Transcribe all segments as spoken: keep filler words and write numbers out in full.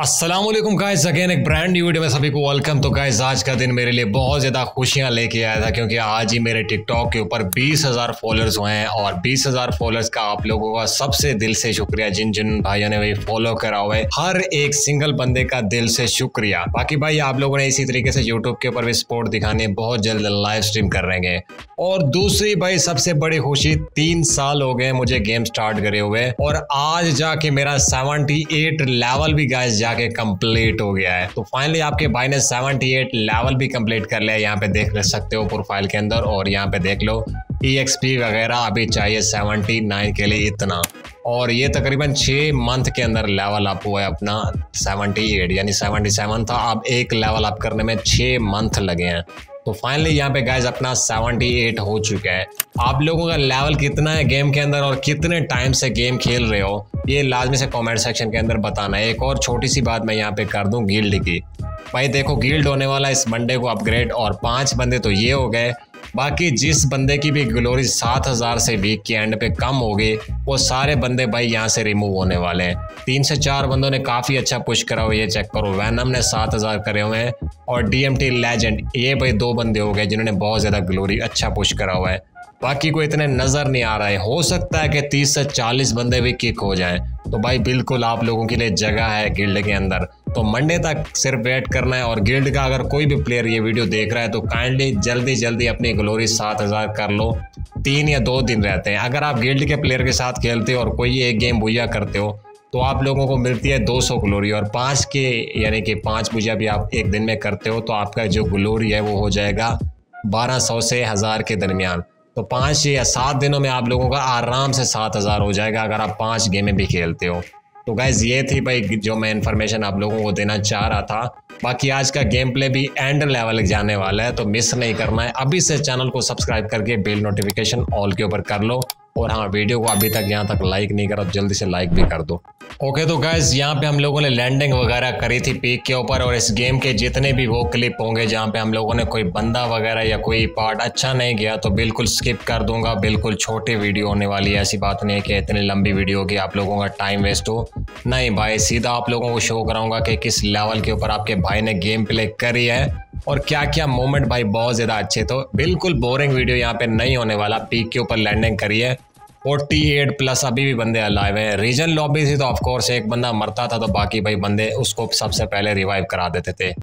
अस्सलाम वालेकुम guys, again एक ब्रांड न्यू वीडियो में सभी को वेलकम। तो गाइस आज का दिन मेरे लिए बहुत ज़्यादा खुशियां लेके आया था क्योंकि आज ही मेरे टिकटॉक के ऊपर बीस हज़ार फॉलोअर्स हुए हैं और बीस हज़ार फॉलोअर्स का आप लोगों का सबसे दिल से शुक्रिया। जिन जिन भाइयों ने भाई फॉलो करा हुआ है, हर एक सिंगल बंदे का दिल से शुक्रिया। बाकी भाई आप लोगों ने इसी तरीके से यूट्यूब के ऊपर भी सपोर्ट दिखानी है, बहुत जल्द लाइव स्ट्रीम कर रहे हैं। और दूसरी भाई सबसे बड़ी खुशी, तीन साल हो गए मुझे गेम स्टार्ट करे हुए और आज जाके मेरा अठहत्तर लेवल भी गाइस जाके कंप्लीट हो गया है। तो फाइनली आपके भाई ने अठहत्तर लेवल भी कंप्लीट कर लिया। यहाँ पे देख सकते हो प्रोफाइल के अंदर, और यहाँ पे देख लो ई एक्स पी वगैरह अभी चाहिए उन्यासी के लिए इतना, और ये तकरीबन छः मंथ के अंदर लेवल अप हुआ है अपना अठहत्तर, यानी सतहत्तर था, अब एक लेवल अप करने में छः मंथ लगे हैं। तो फाइनली यहाँ पे गाइज अपना अठहत्तर हो चुका है। आप लोगों का लेवल कितना है गेम के अंदर और कितने टाइम से गेम खेल रहे हो, ये लाजमी से कमेंट सेक्शन के अंदर बताना है। एक और छोटी सी बात मैं यहाँ पे कर दूँ गिल्ड की। भाई देखो गिल्ड होने वाला इस मंडे को अपग्रेड, और पाँच बंदे तो ये हो गए। बाकी जिस बंदे की भी ग्लोरी सात हज़ार से वीक के एंड पे कम हो गई, वो सारे बंदे भाई यहाँ से रिमूव होने वाले हैं। तीन से चार बंदों ने काफ़ी अच्छा पुश करा हुआ है, ये चेक करो। वैनम ने सात हज़ार करे हुए हैं और डी एम टी लेजेंड, ये भाई दो बंदे हो गए जिन्होंने बहुत ज़्यादा ग्लोरी अच्छा पुश करा हुआ है। बाकी को इतने नज़र नहीं आ रहा है, हो सकता है कि तीस से चालीस बंदे भी किक हो जाएं। तो भाई बिल्कुल आप लोगों के लिए जगह है गिल्ड के अंदर, तो मंडे तक सिर्फ वेट करना है। और गिल्ड का अगर कोई भी प्लेयर ये वीडियो देख रहा है तो काइंडली जल्दी जल्दी अपनी ग्लोरी सात हज़ार कर लो। तीन या दो दिन रहते हैं। अगर आप गिल्ड के प्लेयर के साथ खेलते हो और कोई एक गेम बुझा करते हो तो आप लोगों को मिलती है दो सौ ग्लोरी, और पाँच के यानी कि पाँच बुझा भी आप एक दिन में करते हो तो आपका जो ग्लोरी है वो हो जाएगा बारह सौ से हज़ार के दरमियान। तो पाँच या सात दिनों में आप लोगों का आराम से सात हज़ार हो जाएगा अगर आप पाँच गेमें भी खेलते हो। तो गाइज ये थी भाई जो मैं इन्फॉर्मेशन आप लोगों को देना चाह रहा था। बाकी आज का गेम प्ले भी एंड लेवल जाने वाला है, तो मिस नहीं करना है। अभी से चैनल को सब्सक्राइब करके बेल नोटिफिकेशन ऑल के ऊपर कर लो, और हाँ वीडियो को अभी तक यहाँ तक लाइक नहीं करा तो जल्दी से लाइक भी कर दो। ओके तो गाइज यहाँ पे हम लोगों ने लैंडिंग वगैरह करी थी पीक के ऊपर, और इस गेम के जितने भी वो क्लिप होंगे जहाँ पे हम लोगों ने कोई बंदा वगैरह या कोई पार्ट अच्छा नहीं गया तो बिल्कुल स्किप कर दूंगा। बिल्कुल छोटी वीडियो होने वाली है, ऐसी बात नहीं है कि इतनी लंबी वीडियो होगी आप लोगों का टाइम वेस्ट हो। नहीं भाई, सीधा आप लोगों को शो कराऊंगा कि किस लेवल के ऊपर आपके भाई ने गेम प्ले करी है और क्या क्या मोमेंट भाई बहुत ज़्यादा अच्छे। तो बिल्कुल बोरिंग वीडियो यहाँ पे नहीं होने वाला। पीक के ऊपर लैंडिंग करी है, अड़तालीस प्लस अभी भी बंदे अलाइव हैं। रीजन लॉबी थी तो ऑफ कोर्स एक बंदा मरता था तो बाकी भाई बंदे उसको सबसे पहले रिवाइव करा देते थे।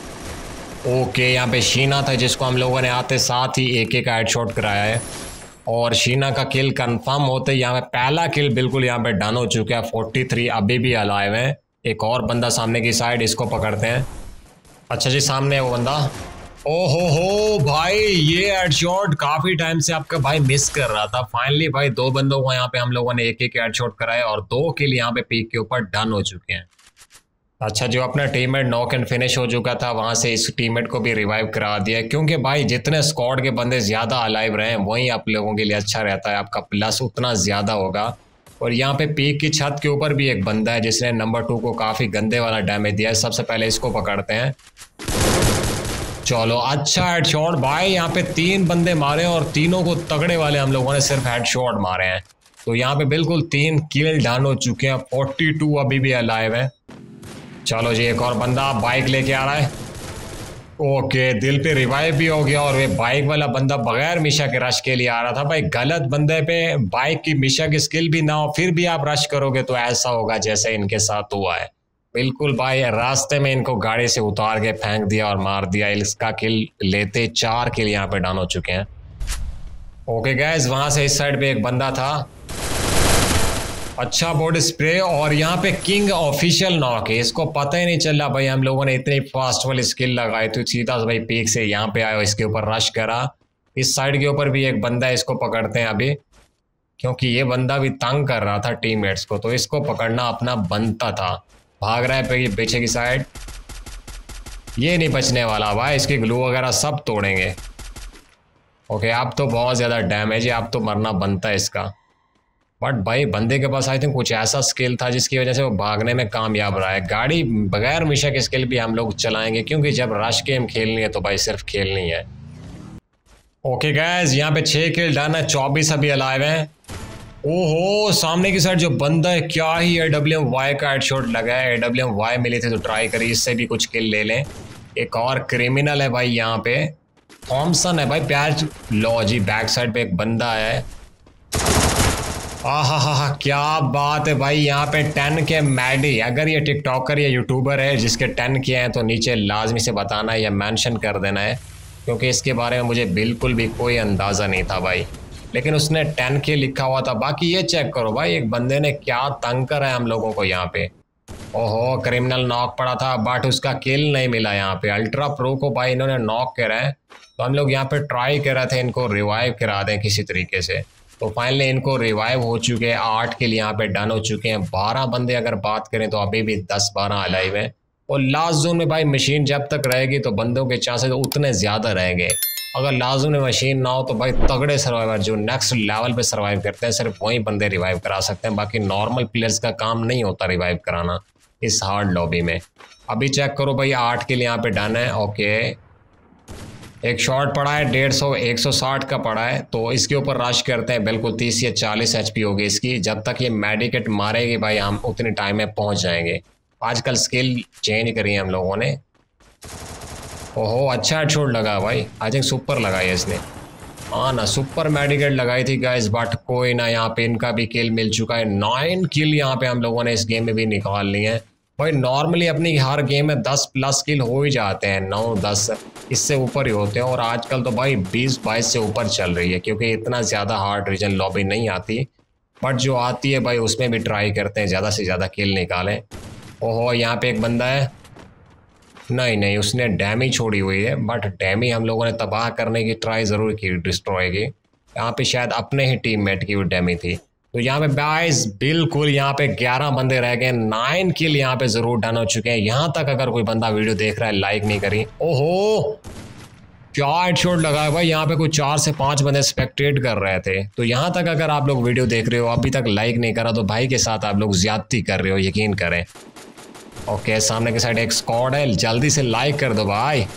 ओके यहाँ पे शीना था जिसको हम लोगों ने आते साथ ही एक एक हेडशॉट कराया है, और शीना का किल कंफर्म होते यहाँ पे पहला किल बिल्कुल यहाँ पे डन हो चुका है। तैंतालीस अभी भी अलाइव है। एक और बंदा सामने की साइड, इसको पकड़ते हैं। अच्छा जी सामने है वो बंदा। ओहो हो भाई, ये हेडशॉट काफ़ी टाइम से आपका भाई मिस कर रहा था। फाइनली भाई दो बंदों को यहाँ पे हम लोगों ने एक एक हेडशॉट कराया और दो किल यहाँ पे पीक के ऊपर डन हो चुके हैं। अच्छा, जो अपना टीममेट नॉक एंड फिनिश हो चुका था वहाँ से इस टीममेट को भी रिवाइव करा दिया, क्योंकि भाई जितने स्क्वाड के बंदे ज़्यादा अलाइव रहे वहीं आप लोगों के लिए अच्छा रहता है, आपका प्लस उतना ज़्यादा होगा। और यहाँ पे पीक की छत के ऊपर भी एक बंदा है जिसने नंबर टू को काफ़ी गंदे वाला डैमेज दिया है। सबसे पहले इसको पकड़ते हैं। चलो अच्छा हेडशॉट भाई, यहाँ पे तीन बंदे मारे और तीनों को तगड़े वाले हम लोगों ने सिर्फ हेडशॉट मारे हैं। तो यहाँ पे बिल्कुल तीन किल डन हो चुके हैं। बयालीस अभी भी अलाइव है। चलो जी एक और बंदा बाइक लेके आ रहा है। ओके दिल पे रिवाइव भी हो गया, और वे बाइक वाला बंदा बगैर मिशा के रश के लिए आ रहा था। भाई गलत बंदे पे बाइक की मिशा की स्किल भी ना हो फिर भी आप रश करोगे तो ऐसा होगा जैसे इनके साथ हुआ है। बिल्कुल भाई रास्ते में इनको गाड़ी से उतार के फेंक दिया और मार दिया। इसका किल लेते चार किल यहाँ पे डन हो चुके हैं। ओके गाइस, वहां से इस साइड पे एक बंदा था। अच्छा बॉडी स्प्रे, और यहाँ पे किंग ऑफिशियल नॉक है। इसको पता ही नहीं चला भाई हम लोगों ने इतनी फास्ट वाली स्किल लगाई थी। सीधा भाई पीक से यहाँ पे आया, इसके ऊपर रश करा। इस साइड के ऊपर भी एक बंदा है, इसको पकड़ते हैं अभी, क्योंकि ये बंदा भी तंग कर रहा था टीममेट्स को, तो इसको पकड़ना अपना बनता था। भाग रहा है पीछे की साइड, ये नहीं बचने वाला भाई, इसकी ग्लू वगैरह सब तोड़ेंगे। ओके अब तो बहुत ज़्यादा डैमेज है, अब तो मरना बनता है इसका। बट भाई बंदे के पास आई थिंक कुछ ऐसा स्किल था जिसकी वजह से वो भागने में कामयाब रहा है। गाड़ी बगैर मिशा के स्किल भी हम लोग चलाएंगे, क्योंकि जब रश गेम खेलनी है तो भाई सिर्फ खेलनी है। ओके गाइस, यहाँ पे छः किल डन है, चौबीस अभी अलाइव हैं। ओहो, सामने की साइड जो बंदा है, क्या ही ए डब्ल्यू एम वाई का हेडशॉट लगा है। ए डब्ल्यू एम वाई मिली थी तो ट्राई करी, इससे भी कुछ किल ले लें। एक और क्रिमिनल है भाई यहाँ पे, थॉमसन है भाई। प्याज लो जी, बैक साइड पे एक बंदा है। आहा हा हा, क्या बात है भाई। यहाँ पे टेन के मैडी, अगर ये टिकटॉकर या यूट्यूबर है जिसके टेन के हैं तो नीचे लाजमी से बताना है या मेंशन कर देना है, क्योंकि इसके बारे में मुझे बिल्कुल भी कोई अंदाज़ा नहीं था भाई। लेकिन उसने टेन के लिखा हुआ था। बाकी ये चेक करो भाई, एक बंदे ने क्या तंग करा है हम लोगों को यहाँ पे। ओहो, क्रिमिनल नॉक पड़ा था बट उसका किल नहीं मिला यहाँ पे। अल्ट्रा प्रो को भाई इन्होंने नॉक करा है, तो हम लोग यहाँ पे ट्राई कर रहे थे इनको रिवाइव करा दें किसी तरीके से। तो फाइनली इनको रिवाइव हो चुके हैं, आठ किल यहाँ पे डन हो चुके हैं। बारह बंदे अगर बात करें तो अभी भी दस बारह अलाइव हैं। और लास्ट जोन में भाई मशीन जब तक रहेगी तो बंदों के चांसेस उतने ज़्यादा रहेंगे। अगर लास्ट जोन में मशीन ना हो तो भाई तगड़े सर्वाइवर जो नेक्स्ट लेवल पे सर्वाइव करते हैं सिर्फ वही बंदे रिवाइव करा सकते हैं। बाकी नॉर्मल प्लेयर्स का काम नहीं होता रिवाइव कराना इस हार्ड लॉबी में। अभी चेक करो भाई, आठ किल यहाँ पे डन है। ओके, एक शॉट पड़ा है, डेढ़ सौ एक सौ साठ का पड़ा है, तो इसके ऊपर रश करते हैं। बिल्कुल तीस या चालीस एच पी होगी इसकी। जब तक ये मेडिकेट मारेगी भाई हम उतने टाइम में पहुंच जाएंगे। आजकल स्किल चेंज करी है हम लोगों ने। ओहो, अच्छा हेडशॉट लगा भाई, आई थिंक सुपर लगाई है इसने। हाँ ना, सुपर मेडिकेट लगाई थी गाइस, बट कोई ना, यहाँ पे इनका भी किल मिल चुका है। नाइन किल यहाँ पे हम लोगों ने इस गेम में भी निकाल ली है भाई। नॉर्मली अपनी हर गेम में दस प्लस किल हो ही जाते हैं, नौ दस इससे ऊपर ही होते हैं। और आजकल तो भाई बीस बाईस से ऊपर चल रही है, क्योंकि इतना ज़्यादा हार्ड रीजन लॉबी नहीं आती, बट जो आती है भाई उसमें भी ट्राई करते हैं ज़्यादा से ज़्यादा किल निकालें। ओहो, यहाँ पे एक बंदा है। नहीं नहीं, उसने डैमी छोड़ी हुई है, बट डैमी हम लोगों ने तबाह करने की ट्राई ज़रूर की, डिस्ट्रॉय की। यहाँ पे शायद अपने ही टीममेट की वो डैमी थी। तो यहाँ पे गाइस बिल्कुल यहाँ पे ग्यारह बंदे रह गए, नाइन किल यहाँ पे ज़रूर डन हो चुके हैं। यहाँ तक अगर कोई बंदा वीडियो देख रहा है लाइक नहीं करी। ओहो, क्या हेडशॉट लगा है भाई। यहाँ पे कोई चार से पाँच बंदे स्पेक्टेट कर रहे थे। तो यहाँ तक अगर आप लोग वीडियो देख रहे हो अभी तक लाइक नहीं करा तो भाई के साथ आप लोग ज्यादती कर रहे हो, यकीन करें। ओके, सामने की साइड एक स्क्वाड है, जल्दी से लाइक कर दो भाई।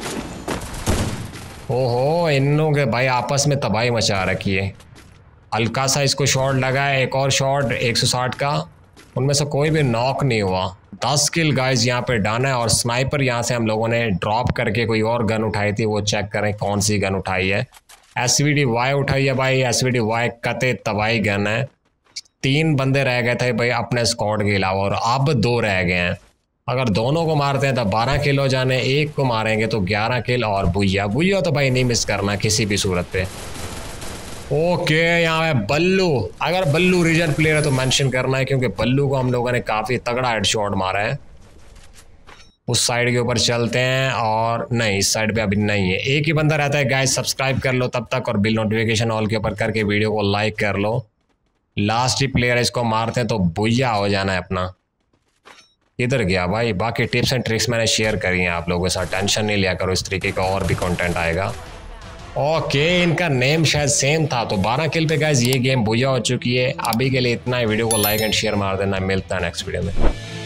ओहो, इन लोगों के भाई आपस में तबाही मचा रखी है। हल्का सा इसको शॉट लगा है, एक और शॉट एक सौ साठ का, उनमें से कोई भी नॉक नहीं हुआ। दस किल गाइस यहाँ पे डन है। और स्नाइपर यहाँ से हम लोगों ने ड्रॉप करके कोई और गन उठाई थी, वो चेक करें कौन सी गन उठाई है। एस वी डी वाई उठाई है भाई। एस वी डी वाई कते तबाही गन है। तीन बंदे रह गए थे भाई अपने स्क्वाड के अलावा, और अब दो रह गए हैं। अगर दोनों को मारते हैं तो बारह किल हो जाने, एक को मारेंगे तो ग्यारह किल। और बुइया बुइया तो भाई नहीं मिस करना किसी भी सूरत पे। ओके, यहाँ है बल्लू। अगर बल्लू रीजन प्लेयर है तो मेंशन करना है, क्योंकि बल्लू को हम लोगों ने काफ़ी तगड़ा हेडशॉट मारा है। उस साइड के ऊपर चलते हैं, और नहीं इस साइड पे अभी नहीं है, एक ही बंदा रहता है गाइस। सब्सक्राइब कर लो तब तक, और बिल नोटिफिकेशन ऑल के ऊपर करके वीडियो को लाइक कर लो। लास्ट ही प्लेयर है, इसको मारते हैं तो बुइया हो जाना है अपना। इधर गया भाई। बाकी टिप्स एंड ट्रिक्स मैंने शेयर करी हैं आप लोगों के साथ, टेंशन नहीं लिया करो, इस तरीके का और भी कंटेंट आएगा। ओके, इनका नेम शायद सेम था। तो बारह किल पे गाइस ये गेम बुझा हो चुकी है। अभी के लिए इतना ही। वीडियो को लाइक एंड शेयर मार देना। मिलता है नेक्स्ट वीडियो में।